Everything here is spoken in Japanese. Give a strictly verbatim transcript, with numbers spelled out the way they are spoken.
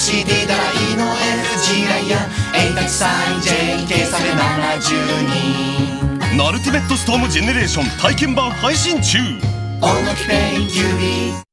シーディー だらいの エルジー ライアン エイタチサイン ジェイケー サベななじゅうにナルティメットストームジェネレーション体験版配信中。 音楽ペインキュービー